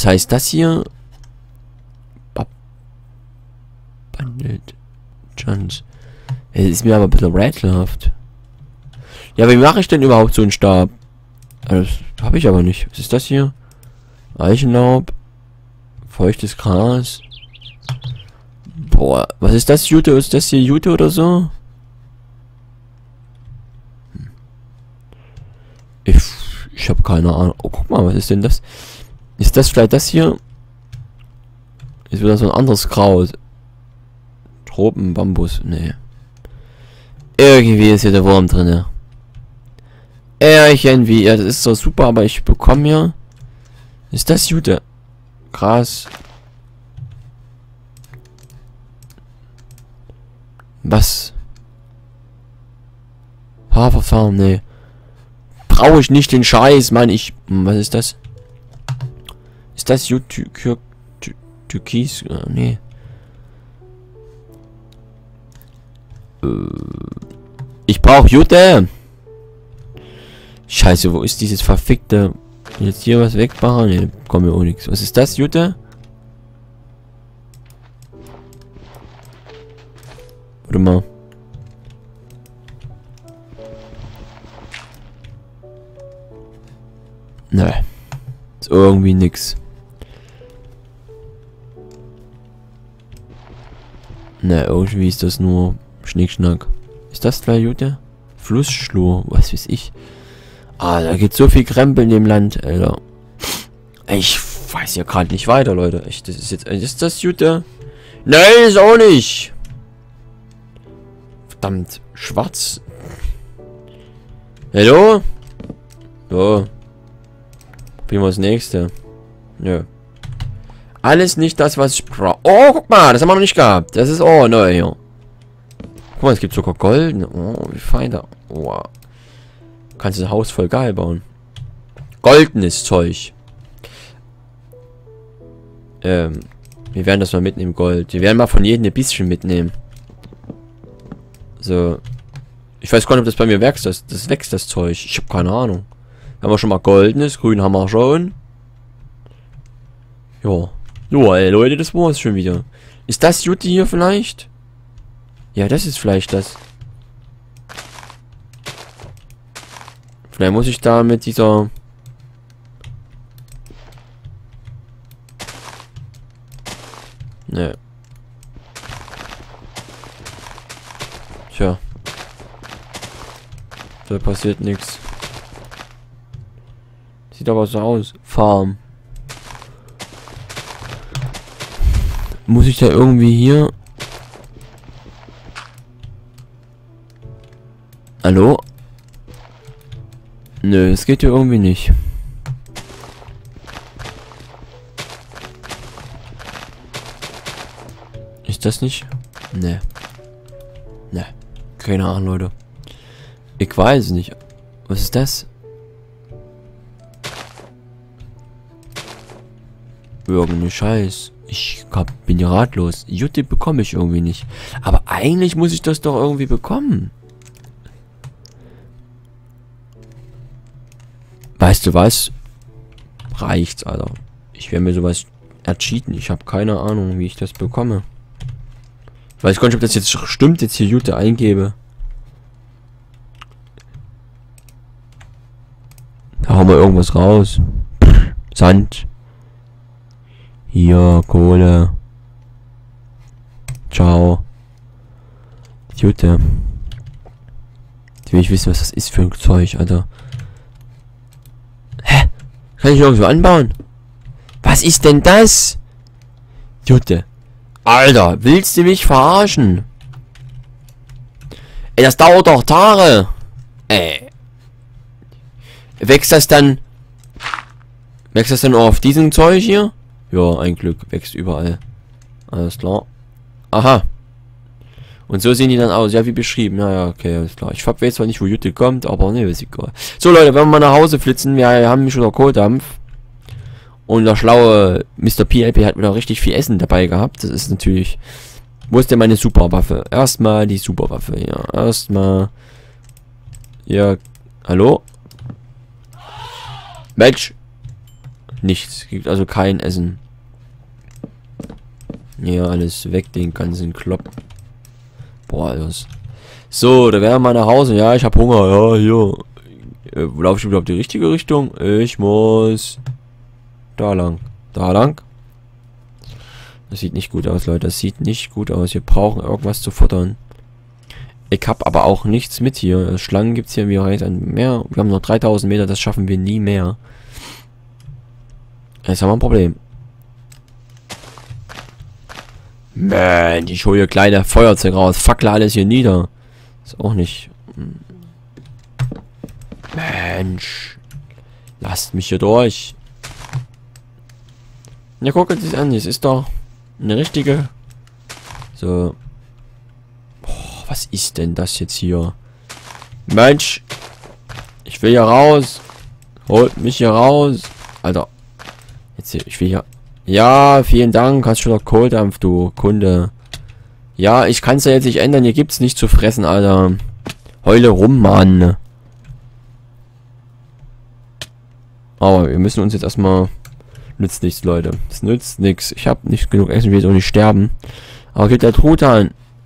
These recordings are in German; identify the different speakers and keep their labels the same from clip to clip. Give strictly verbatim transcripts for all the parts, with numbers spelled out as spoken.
Speaker 1: Das heißt, das hier... Bandit. Chance. Es ist mir aber ein bisschen rätselhaft. Ja, wie mache ich denn überhaupt so einen Stab? Das habe ich aber nicht. Was ist das hier? Eichenlaub. Feuchtes Gras. Boah, was ist das, Jute? Ist das hier Jute oder so? Ich, ich habe keine Ahnung. Oh, guck mal, was ist denn das? Ist das vielleicht das hier? Ist wieder so ein anderes Kraut. Tropenbambus. Nee. Irgendwie ist hier der Wurm drinne. Irgendwie. Ja, das ist so super, aber ich bekomme hier... Ist das Jute? Gras. Was? Haferfarm, nee. Brauche ich nicht den Scheiß, Mann. Ich... Was ist das? Ist das Jute? Türkis? Nee. Ich brauche Jute. Scheiße, wo ist dieses verfickte... Jetzt hier was wegmachen? Ne, kommt mir auch nichts. Was ist das, Jute? Warte mal. Ne. Ist irgendwie nix. Ne, irgendwie ist das nur Schnickschnack. Ist das vielleicht Jute? Flussschlur, was weiß ich. Ah, da geht so viel Krempel in dem Land, Alter. Ich weiß ja gerade nicht weiter, Leute. Ich, das ist jetzt... Ist das Jute? Nein, ist auch nicht. Verdammt. Schwarz. Hallo? So. Probieren wir das nächste. Nö. Alles nicht das, was ich brauche. Oh, guck mal. Das haben wir noch nicht gehabt. Das ist oh neu hier. Guck mal, es gibt sogar Gold. Oh, wie fein da. Oh. Kannst du ein Haus voll geil bauen. Goldenes Zeug. Ähm, wir werden das mal mitnehmen, Gold. Wir werden mal von jedem ein bisschen mitnehmen. So. Ich weiß gar nicht, ob das bei mir wächst. Das, das wächst, das Zeug. Ich habe keine Ahnung. Haben wir schon mal goldenes. Grün haben wir schon. Ja. Ja, ey, Leute, das war's schon wieder. Ist das Jutti hier vielleicht? Ja, das ist vielleicht das. Vielleicht muss ich da mit dieser... Ne. Tja. Da passiert nichts. Sieht aber so aus. Farm. Muss ich da irgendwie hier... Hallo? Nö, es geht hier irgendwie nicht. Ist das nicht? Ne. Ne. Keine Ahnung, Leute. Ich weiß nicht. Was ist das? Irgendeine Scheiß. Ich hab, bin ja ratlos. Jute bekomme ich irgendwie nicht. Aber eigentlich muss ich das doch irgendwie bekommen. Weißt du was? Reicht's, Alter. Ich werde mir sowas ercheaten. Ich habe keine Ahnung, wie ich das bekomme. Ich weiß gar nicht, ob das jetzt stimmt, jetzt hier Jute eingebe. Da hauen wir irgendwas raus. Sand. Hier, Kohle. Ciao. Jute. Jetzt will ich wissen, was das ist für ein Zeug, Alter. Hä? Kann ich irgendwo anbauen? Was ist denn das? Jute. Alter, willst du mich verarschen? Ey, das dauert doch Tage. Ey. Wächst das dann... Wächst das dann auch auf diesem Zeug hier? Ja, ein Glück. Wächst überall. Alles klar. Aha. Und so sehen die dann aus. Ja, wie beschrieben. Ja, ja, okay, alles klar. Ich weiß zwar nicht, wo Jute kommt, aber ne, ist egal. So, Leute, wenn wir mal nach Hause flitzen, wir haben schon der Kohldampf. Und der schlaue Mister P L P hat wieder richtig viel Essen dabei gehabt. Das ist natürlich... Wo ist denn meine Superwaffe? Erstmal die Superwaffe. Ja, erstmal... Ja, hallo? Mensch! Nichts. Gibt also kein Essen. Ja, alles weg, den ganzen Klopp. Boah, alles. So, da wären wir mal nach Hause. Ja, ich hab Hunger. Ja, hier. Äh, laufe ich überhaupt die richtige Richtung? Ich muss da lang. Da lang. Das sieht nicht gut aus, Leute. Das sieht nicht gut aus. Wir brauchen irgendwas zu futtern. Ich hab aber auch nichts mit hier. Schlangen gibt's hier. Wir reisen mehr. Wir haben noch dreitausend Meter. Das schaffen wir nie mehr. Jetzt haben wir ein Problem. Mensch, ich hole hier kleine Feuerzeuge raus. Fackle alles hier nieder. Ist auch nicht... Mensch. Lasst mich hier durch. Ja, guckt es an. Das ist doch eine richtige... So. Boah, was ist denn das jetzt hier? Mensch. Ich will hier raus. Holt mich hier raus. Alter. Jetzt hier, ich will hier... Ja, vielen Dank. Hast schon noch Kohldampf, du Kunde. Ja, ich kann es ja jetzt nicht ändern. Hier gibt's nichts zu fressen, Alter. Heule rum, Mann. Aber wir müssen uns jetzt erstmal... Nützt nichts, Leute. Das nützt nichts. Ich habe nicht genug Essen, ich will jetzt auch nicht sterben. Aber geht der Truthahn.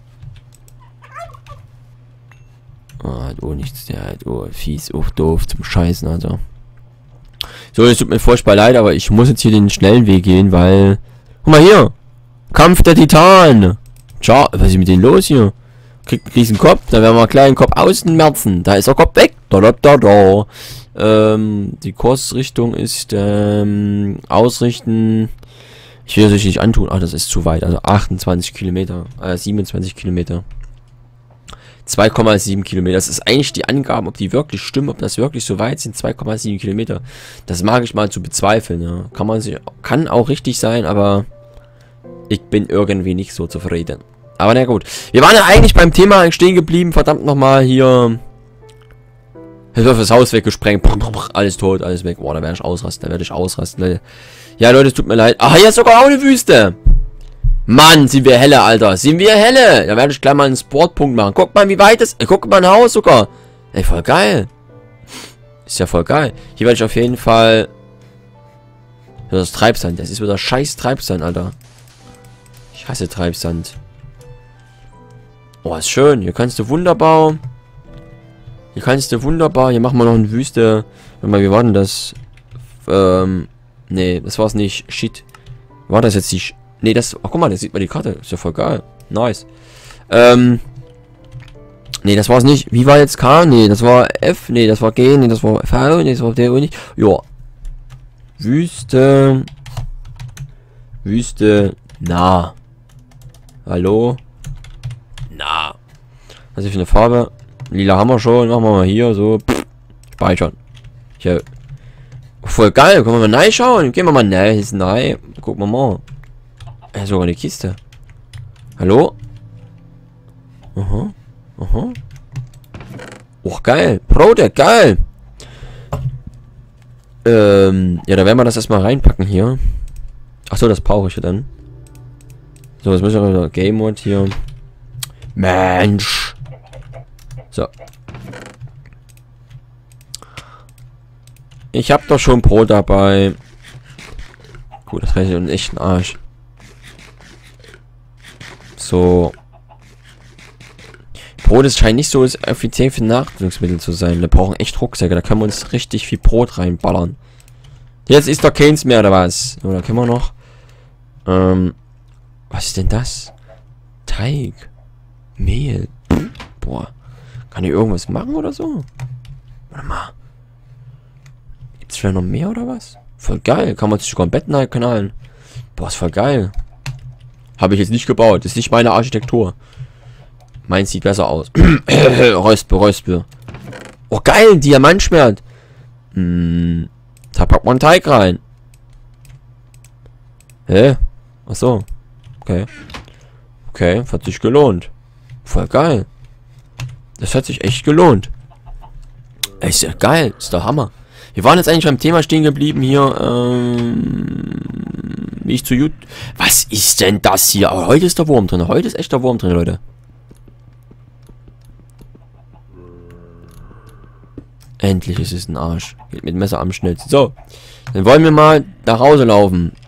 Speaker 1: Oh, hat oh nichts. Der hat oh fies, oh doof zum Scheißen, also. So, es tut mir furchtbar leid, aber ich muss jetzt hier den schnellen Weg gehen, weil... Guck mal hier! Kampf der Titan! Ciao, was ist mit denen los hier? Kriegt einen riesen Kopf, dann werden wir einen kleinen Kopf außenmerzen. Da ist der Kopf weg! Da, da, da, da. Ähm, die Kursrichtung ist, ähm, ausrichten... Ich will es euch nicht antun. Ah, das ist zu weit. Also achtundzwanzig Kilometer. Äh, siebenundzwanzig Kilometer. zwei Komma sieben Kilometer. Das ist eigentlich die Angaben, ob die wirklich stimmen, ob das wirklich so weit sind. zwei Komma sieben Kilometer. Das mag ich mal zu bezweifeln, ja. Kann man sich, kann auch richtig sein, aber ich bin irgendwie nicht so zufrieden. Aber na gut. Wir waren ja eigentlich beim Thema stehen geblieben. Verdammt nochmal hier. Jetzt wird das Haus weggesprengt. Alles tot, alles weg. Boah, da werde ich ausrasten. Da werde ich ausrasten, Leute. Ja, Leute, es tut mir leid. Ach, hier ist sogar auch eine Wüste. Mann, sind wir helle, Alter. Sind wir helle. Da werde ich gleich mal einen Sportpunkt machen. Guck mal, wie weit es... Guck mal, ein Haus sogar. Ey, voll geil. Ist ja voll geil. Hier werde ich auf jeden Fall... Das ist Treibsand. Das ist wieder scheiß Treibsand, Alter. Ich hasse Treibsand. Oh, ist schön. Hier kannst du wunderbar... Hier kannst du wunderbar... Hier machen wir noch eine Wüste. Warte mal, wie war denn das? Ähm... Nee, das war's nicht. Shit. War das jetzt nicht... Nee, das... Ach, guck mal, da sieht man die Karte. Ist ja voll geil. Nice. Ähm... Nee, das war's nicht. Wie war jetzt K? Nee, das war F. Nee, das war G. Nee, das war V. Nee, das war D. nicht. Ja. Wüste. Wüste. Na. Hallo? Na. Was ist für eine Farbe? Lila haben wir schon. Machen wir mal hier so. Pff, speichern. Hier. Voll geil. Können wir mal rein schauen? Gehen wir mal rein. Ist nein. Gucken wir mal. Ja, sogar eine Kiste. Hallo? Aha. Aha. Oh, geil. Brote, geil. Ähm, ja, da werden wir das erstmal reinpacken hier. Achso, das brauche ich ja dann. So, jetzt müssen wir wieder Game Mode hier. Mensch. So. Ich habe doch schon Brot dabei. Gut, das reicht einen echten Arsch. So. Brot ist scheint nicht so effizient für Nahrungsmittel zu sein. Wir brauchen echt Rucksäcke. Da können wir uns richtig viel Brot reinballern. Jetzt ist doch keins mehr, oder was? Oder können wir noch? Ähm. Was ist denn das? Teig. Mehl. Boah. Kann ich irgendwas machen oder so? Warte mal. Gibt's vielleicht noch mehr oder was? Voll geil. Kann man sich sogar ein Bett knallen. Boah, ist voll geil. Habe ich jetzt nicht gebaut. Das ist nicht meine Architektur. Meins sieht besser aus. Räuspe, Räuspe. Oh, geil. Diamantschwert. Hm. Da packt man Teig rein. Hä? Ach so. Okay. Okay, hat sich gelohnt. Voll geil. Das hat sich echt gelohnt. Ist ja geil. Ist der Hammer. Wir waren jetzt eigentlich beim Thema stehen geblieben hier. Ähm, wie ich zu YouTube... Was ist denn das hier? Oh, heute ist der Wurm drin. Heute ist echt der Wurm drin, Leute. Endlich ist es ein Arsch. Geht mit Messer am schnellsten. So. Dann wollen wir mal nach Hause laufen.